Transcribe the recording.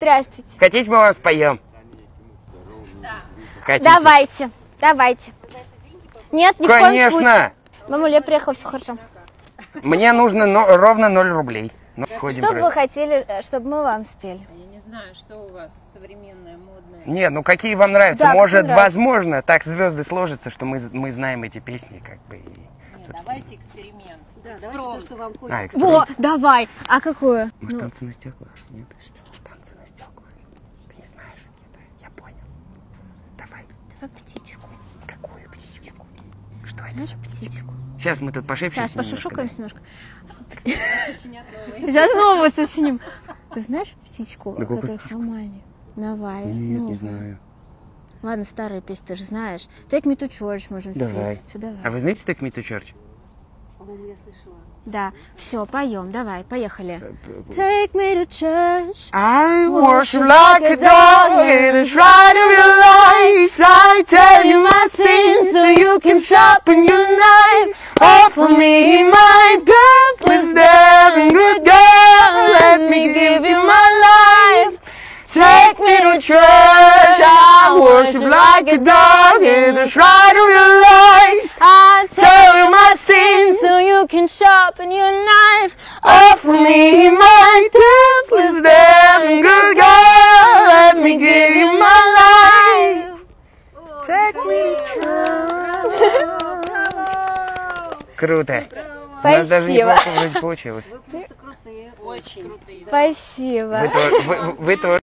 Здравствуйте. Хотите, мы вам споем? Да. Хотите? Давайте, давайте. Нет, ни в коем случае. Конечно! Мамуля, я приехала, все хорошо. Мне нужно ровно 0 рублей. Ну, ходим Что бы вы просто. хотели, чтобы мы вам спели? Я не знаю, что у вас современное, модное. Нет, ну какие вам нравятся? Да, Может, какие нравятся. возможно, так звезды сложатся, что мы знаем эти песни, как бы. Нет, давайте эксперимент. Да, давайте то, что вам хочется. А, эксперимент. Во, давай. А какую? Может, танцы на стеклах? Нет? Что? Танцы на стеклах. Ты не знаешь? Нет, я понял. Давай. Давай птичку. Какую птичку? Что это Знаешь за птичку? Сейчас мы тут пошепчемся. Сейчас пошушукаемся немножко. Сочинят новые. Сейчас новую сочиним. Ты знаешь птичку, Да какую которая Хамани? Навая. Нет, Новая. не знаю. Ладно, старая песня, ты же знаешь. Take me to church можем Давай. спеть. Всё, давай. А вы знаете Take Me to Church? По-моему, я слышала. Да, все, поем, давай, поехали. Take me to church. I worship like a dog in the shrine of your lies. I tell you my sins so you can sharpen your knife. Offer me my deathless death and good God, let me give you my life. Take me to church. I worship like a dog in the shrine of your lies. I Tell you my sins. so you can sharpen your knife. Offer me my deathless death and good God, let me give you my life. Take me to church. Круто. У нас даже Спасибо. неплохо вроде получилось. Вы просто крутые. Очень крутые. Спасибо. Вы тоже.